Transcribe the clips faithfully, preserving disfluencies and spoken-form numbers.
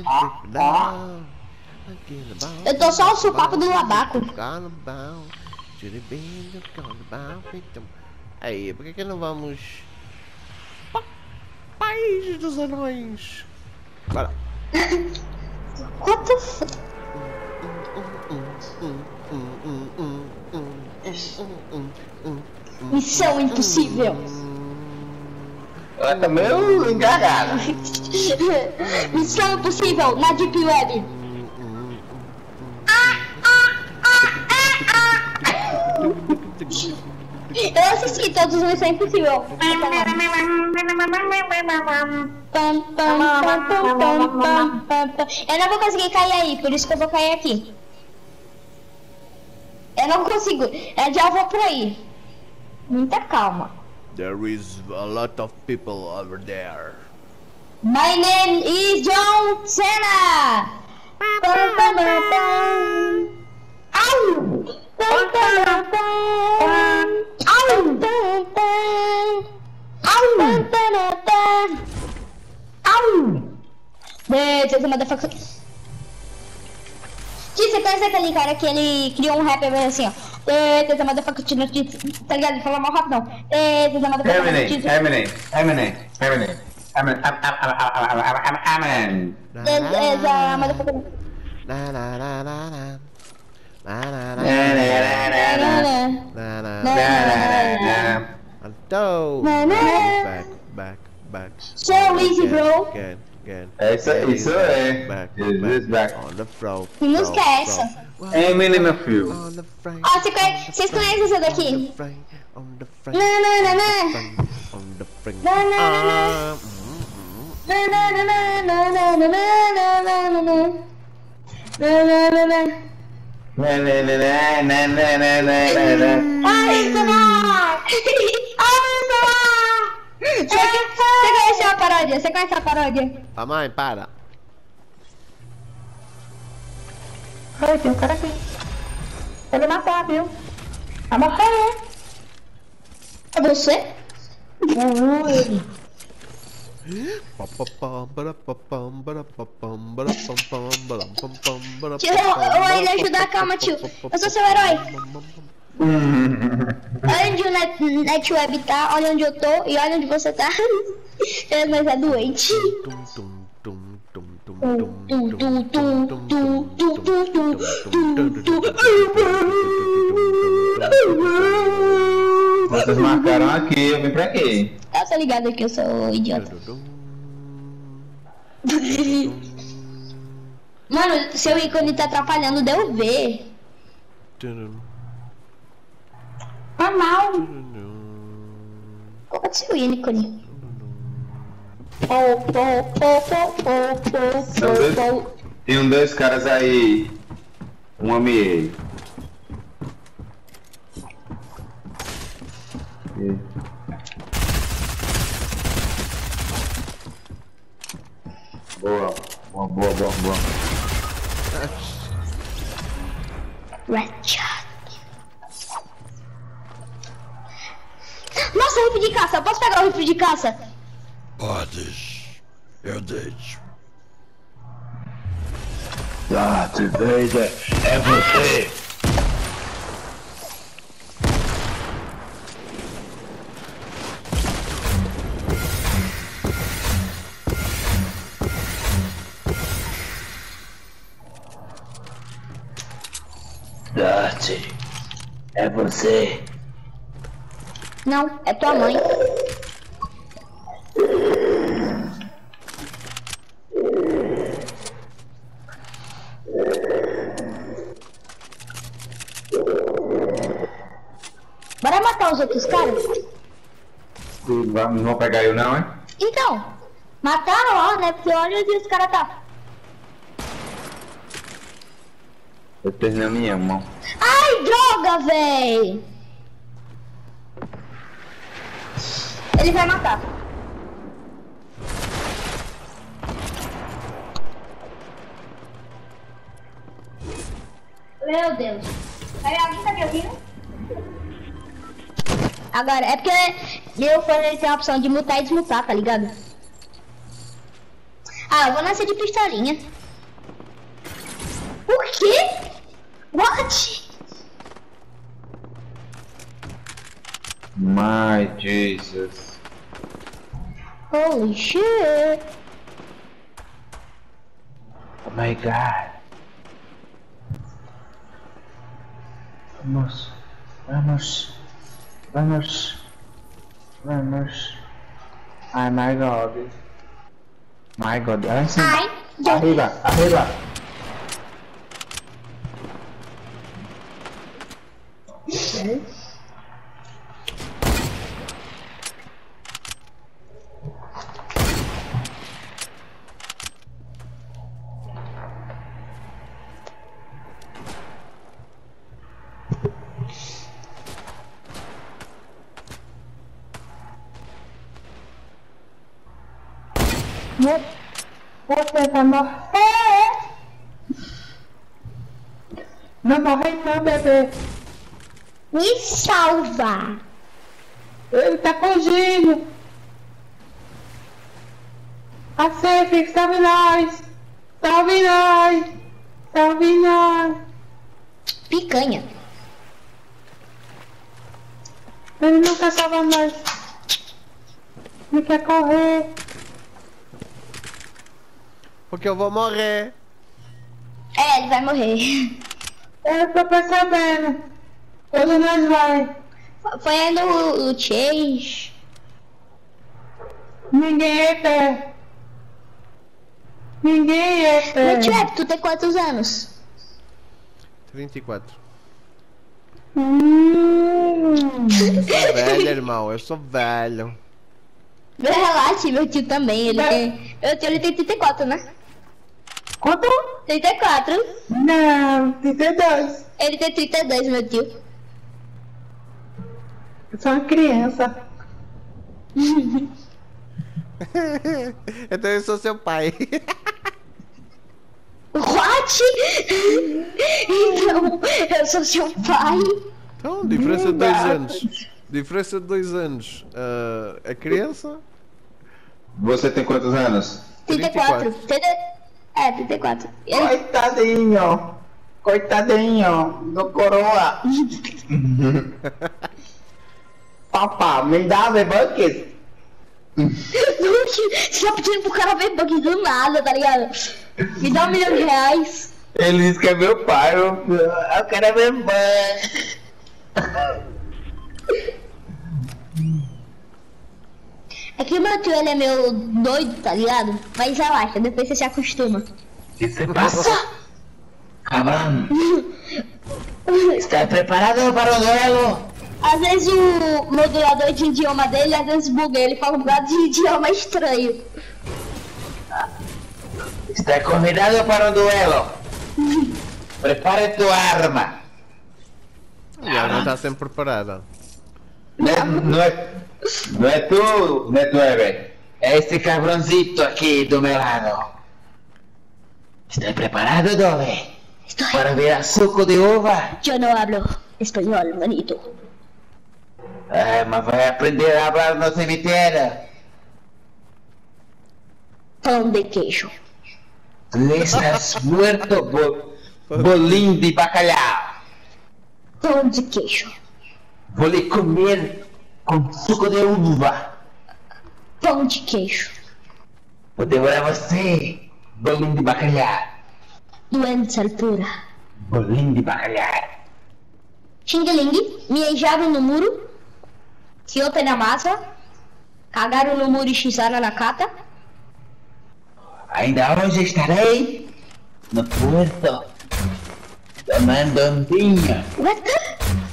Eu tô só o supapo do labaco. Aí, por que que não vamos... Pa País dos Anões? Bora. What the f... Missão impossível. Ela tá meio engargada. Missão impossível na Deep Web. Eu assisti todos os Missão Impossível. Eu não vou conseguir cair aí, por isso que eu vou cair aqui. Eu não consigo, eu já vou por aí. Muita calma. There is a lot of people over there. My name is John Cena. Au! There's a motherfucker. Você conhece aquele cara que ele criou um rap assim, ó. There's a motherfucker, tá ligado? Ele fala mal rápido, não. There's a motherfucker. Eminem, Eminem, Eminem, Eminem. Amen, amen. There's a motherfucker. Na na na na na. Na na na na na. Então, back, back, back. So easy, bro. Again, again. É isso, isso é. Back, This back. on the front. Que música é essa? Eminem, meu filho. On the front. Ó, você conhece, vocês conhecem essa daqui? On the front. Não, não, não, não. On the front. Não, não, não, não. Não, não, não, não, não, não, não, não, não. Não, não, não, não. Na na na na na na na na. Ai, Zona! Ai, Zona! Você conhece a paródia? Você conhece a paródia? A mãe, para. Ai, tem um cara aqui. Ele matar, viu? Vai matar ele. É você? Ui. Tio, eu vou ele ajudar, calma, tio. Eu sou seu herói. Olha onde o net, NetWeb tá, olha onde eu tô e olha onde você tá. Mas é doente. Vocês marcaram aqui, eu vim pra quê? Eu tô ligado que eu sou idiota. Mano, seu ícone tá atrapalhando de eu ver. Normal. Qual é o seu ícone? São dois, tem um dois caras aí. Um amigo. Boa, boa, boa, boa, boa. Red shot. Nossa, rifle de caça. Posso pegar o rifle de caça? Podes. Eu deixo. Darth Vader, é você. Darth, é você. Não, é tua mãe. Bora matar os outros caras? Não vão pegar eu não, é? Então, mataram lá, né? Porque olha onde os caras tá. Eu tenho na minha mão. Ai, droga, véi! Ele vai matar. Meu Deus. Aí alguém tá me ouvindo? Agora, é porque meu fone tem a opção de mutar e desmutar, tá ligado? Ah, eu vou nascer de pistolinha. Por quê? What? My Jesus. Holy shit. Oh my God. Vamos. Vamos. Vamos. Vamos. Ai, my God. My God. Olha assim. Ai, Arriba, arriba. Ok. Você vai morrer! Não morre não, bebê! me salva. Ele tá fugindo! Pacific, salve nós! Salve nós! Salve nós! Picanha. Ele não quer salvar nós! Ele quer correr! Porque eu vou morrer. É, ele vai morrer. Eu tô percebendo! Ele nós vai! Foi ainda o, o Chase. Ninguém é pé! Ninguém é pé! Meu Trap, tu tem quantos anos? trinta e quatro. Hum. Sou velho, irmão. Eu sou velho. Relaxa, meu tio também. Ele tem. Meu tio ele tem trinta e quatro, né? Quanto? trinta e quatro. Não, trinta e dois. Ele tem trinta e dois, meu tio. Eu sou uma criança. Então eu sou seu pai. What? Então, eu sou seu pai. Então, diferença de dois anos. Diferença de dois anos. Ah, a criança? Você tem quantos anos? trinta e quatro. trinta É, trinta e quatro. Ele... Coitadinho. Coitadinho do coroa. Papá, me dá bucket. Você tá pedindo pro cara ver bug do nada, tá ligado? Me dá um milhão de reais. Ele disse que é meu pai, eu, eu quero ver mãe. É que o meu tio ele é meio doido, tá ligado? Mas relaxa, depois você se acostuma. O que se passa? Cabrão, está preparado para o duelo? Às vezes o modulador de idioma dele, às vezes buga, ele fala um bocado de idioma estranho. Está convidado para o duelo. Prepare tua arma. E ela está sempre preparada. Não é, não é, não é tu, não é tu, Eve. É este cabrãozito aqui do meu lado. Está preparado, Dove? Estou... Para virar suco de uva? Eu não hablo espanhol, manito. Ah, mas vai aprender a falar no cemitério. Pão de queijo. Tu estás muerto, bo, bolinho de bacalhau. Pão de queijo. Vou lhe comer com suco de uva. Pão de queijo. Vou devorar você, bolinho de bacalhau. Doença pura. Bolinho de bacalhau. Xing-ling, me mijaram no muro. Se ontem na massa. Cagaram no muro e xizaram na cata. Ainda hoje estarei no porto tomando um vinho. What the?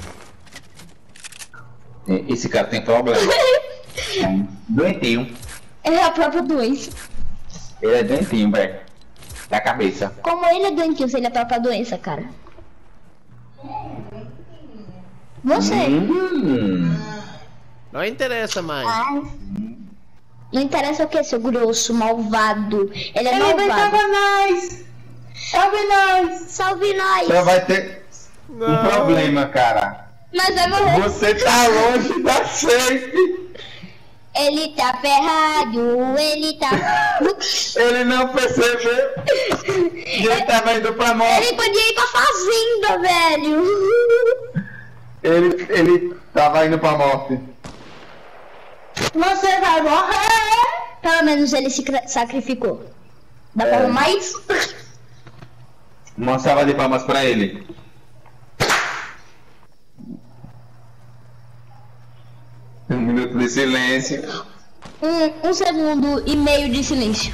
Esse cara tem problema. É doentinho. É a própria doença. Ele é doentinho, velho. Da cabeça. Como ele é doentio se ele é a própria doença, cara? Você. Hum. Não interessa mais. Ah. Não interessa o que, seu grosso, malvado. Ele é Ele vai malvado. salvar nós. Salve nós. Salve nós. Só vai ter um Não. problema, cara. Nós vai morrer. Você tá longe da safe. Ele tá ferrado, ele tá... Ele não percebeu que ele tava indo pra morte. Ele podia ir pra fazenda, velho. Ele, ele tava indo pra morte. Você vai morrer. Pelo menos ele se sacrificou. Dá pra É. arrumar isso? Uma salva de palmas pra ele. Um minuto de silêncio. Um, um segundo e meio de silêncio.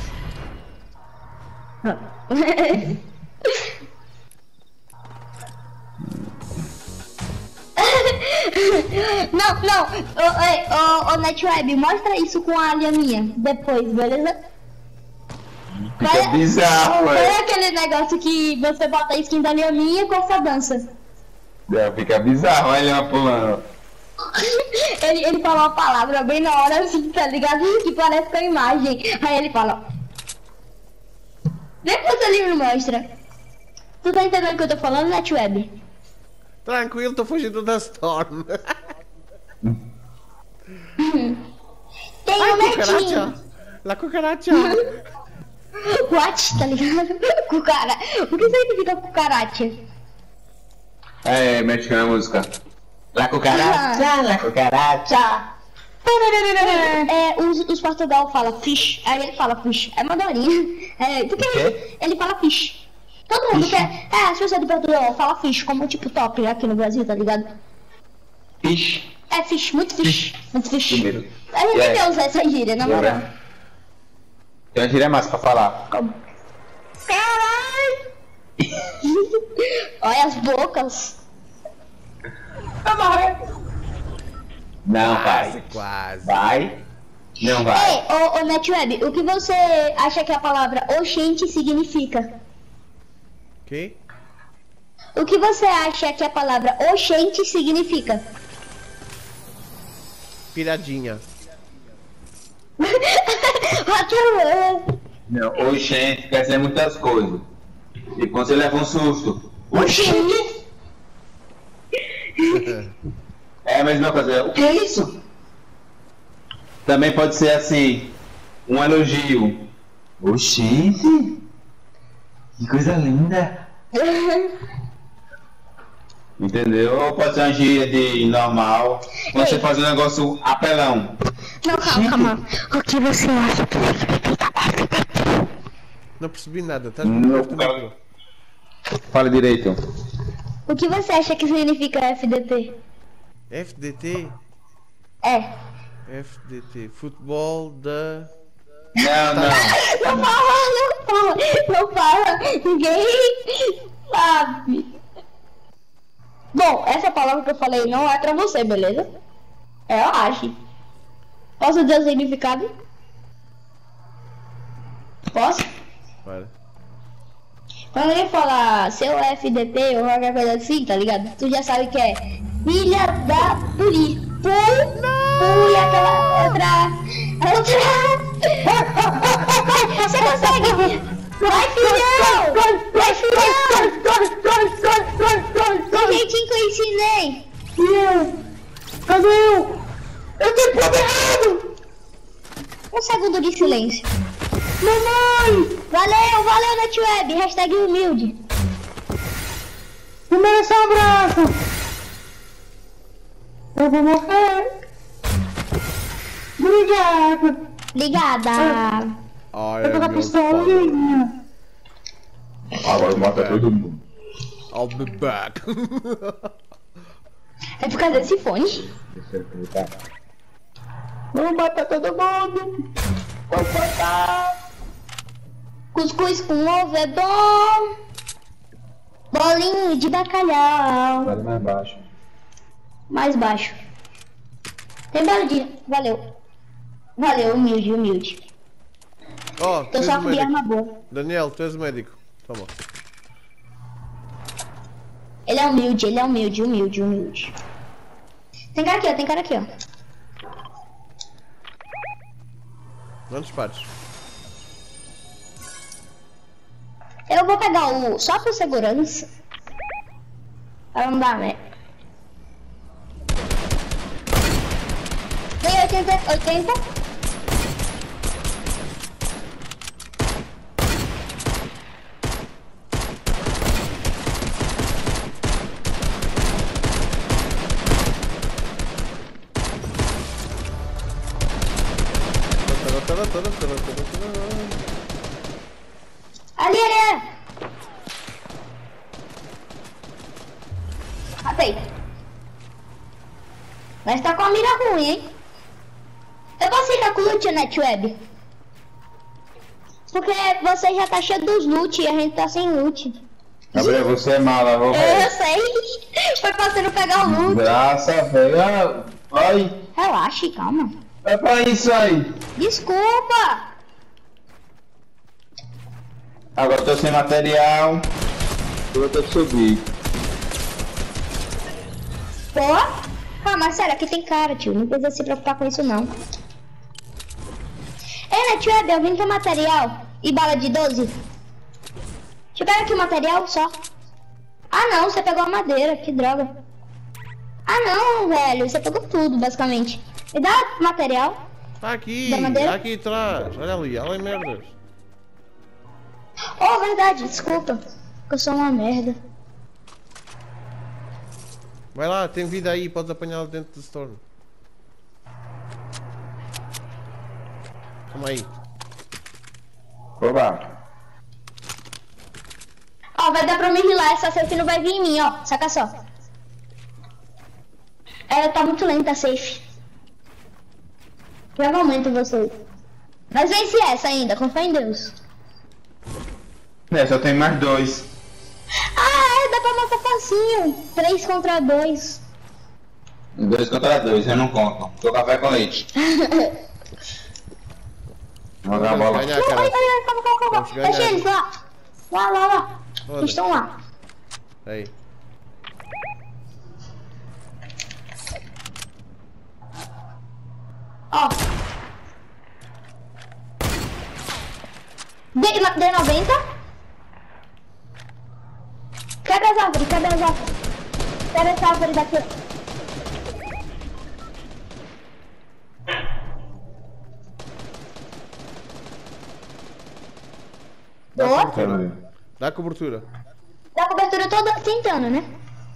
Não, não, ô, ô, ô, ô NetWeb, mostra isso com a alhaminha depois, beleza? Fica Vai- bizarro, Qual velho. é aquele negócio que você bota a skin da alhaminha com essa dança? É, fica bizarro, olha ele lá pulando. Ele, ele fala uma palavra bem na hora assim, tá ligado? Que parece com a imagem. Aí ele fala. Depois ele me mostra. Tu tá entendendo o que eu tô falando, NetWeb? Tranquilo, tô fugindo da Storm. Tem Ai, um netinho. cucaracha. La cucaracha. What? Tá ligado? Cucara. O que significa cucaracha? É, mexe com a música. La cucaracha, la cucaracha. É, os, os Portugal falam fish, aí ele fala fish, é mandarim. É, porque quê? ele fala fish. Todo mundo quer. É, as pessoas de Portugal falam fish como tipo top aqui no Brasil, tá ligado? Fish. É fish, muito fish, muito fish. Primeiro. A gente Yeah. deve usar essa gíria, na moral. Tem uma gíria massa pra falar. Caralho! Olha as bocas. Não, Quase, vai. quase. Vai. Não vai. Ei, ô, ô NetWeb, o que você acha que a palavra oxente significa? Ok? O que você acha que a palavra oxente significa? Piradinha. Raquel, Não, o gente quer dizer muitas coisas. E quando você leva um susto. oxente. É a mesma coisa. O que é isso? Também pode ser assim, um elogio. Oxente! Que coisa linda! Entendeu? Ou pode ser uma gíria de normal. Quando você faz um negócio apelão. Não, calma, calma. O que você acha que significa? Não percebi nada, tá? Não, cara. Fala direito. O que você acha que significa F D T? F D T? É. F D T. Futebol da... Não, não. Não fala, não fala, não fala. Ninguém sabe. Bom, essa palavra que eu falei não é pra você, beleza? É, eu acho. Posso dizer o significado? Posso? Para. Quando ele fala seu F D T ou qualquer coisa assim, tá ligado? Tu já sabe que é filha da Puri. Puri, Puri, aquela outra. Outra. Você consegue? Vai, filhão! Vai, filhão! Do jeitinho que eu ensinei. Cadê eu? Eu tenho poder errado! Um segundo de silêncio. Mamãe! Valeu, valeu, NetWeb. Hashtag humilde. Não merece um abraço! Eu vou morrer! Obrigado! Ligada. I Eu tô com a am your father. pistolinha! Agora mata todo mundo. I'll be back. É por causa desse fone. Vamos matar todo mundo! Vou matar! Cuscuz com ovo é bom. Bolinho de bacalhau. Fala mais baixo. Mais baixo. Tem belo dia. Valeu. Valeu, humilde, humilde. Oh, tu Tô és só o com de arma médico. boa. Daniel, tu és o médico. Toma. Ele é humilde, ele é humilde, humilde, humilde. Tem cara aqui, ó. Tem cara aqui, ó. Não dispares. Eu vou pegar o... Só por segurança. Pra não dar, né? Tem oitenta, oitenta. Ali, ali, ali. Matei. Mas tá com a mira ruim, hein? Eu posso ficar com o loot, NetWeb? Porque você já tá cheio dos loot e a gente tá sem loot. Gabriel, você é mala, vou Eu sei. Foi pra você não pegar o loot. Graça, velho. Ai, Relaxe, calma. é pra isso aí. Desculpa. Agora eu tô sem material. Eu vou ter que subir. Pô. Ah, mas sério, aqui tem cara, tio. Não precisa se preocupar com isso, não. Ei, NetWeb, alguém quer material? E bala de doze? Deixa eu pegar aqui o material só. Ah, não, você pegou a madeira. Que droga. Ah, não, velho. Você pegou tudo, basicamente. Me dá material. Tá aqui, Da madeira? tá aqui atrás. Olha ali, olha merdas. Oh, verdade, desculpa. Eu sou uma merda. Vai lá, tem vida aí, podes apanhá-lo dentro do storm. Toma aí. Oba. Ó, vai dar pra me rilar, essa safe não vai vir em mim, ó. Saca só. Ela tá muito lenta, a safe. Já aumento vocês. Mas vence essa ainda, com fé em Deus. É, só tem mais dois. Ah, é, dá pra matar facinho. Três contra dois. Dois contra dois, eu não conto. Tô café com leite. Vamos jogar a bola. Ganhar, Não, cara. vai, vai, vai, calma, calma, calma. Vamos ganhar. Deixa eles lá. Lá, lá, lá. Olha. Eles estão lá. Aí. Ó. D noventa. Quebra as árvores, quebra as árvores. Quebra essa árvore daqui. Dá Boa. cobertura. Dá cobertura. Da cobertura toda tentando, né?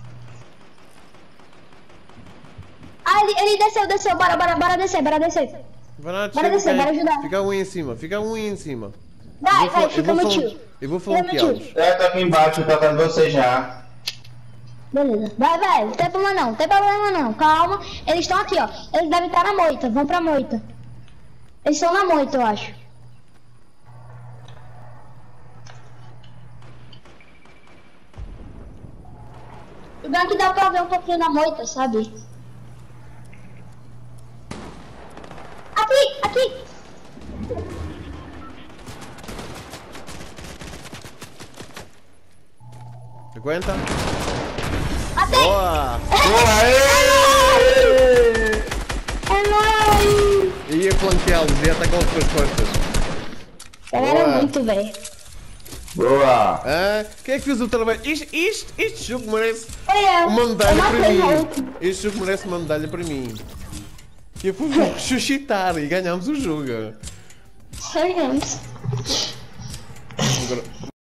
Ah, ele, ele desceu, desceu. Bora, bora, bora descer, bora descer. Vai lá, Bora descer, bora ajudar. Fica um aí em cima, fica um aí em cima. Vai, Eu vou vai, flan- fica eu vou no flan- tio. Eu vou Fica no flanqueá-los. É, tô aqui embaixo, tô atrás de você já. Beleza. Vai, vai. Não tem problema não, não tem problema não. Calma. Eles estão aqui, ó. Eles devem estar na moita. Vão pra moita. Eles estão na moita, eu acho. O bem é que dá pra ver um pouquinho na moita, sabe? Aqui, aqui. Aguenta. Matei. Boa! É nóis. Ia flanqueá-los, ia atacá-los com as costas. Era Boa. muito bem. Boa. Ah, quem é que fez o trabalho? Isto, isto, este jogo merece Foi eu. uma medalha Eu para matei mim. muito. Este jogo merece uma medalha para mim. Que eu fui ressuscitar e ganhámos o jogo. Foi antes. Agora-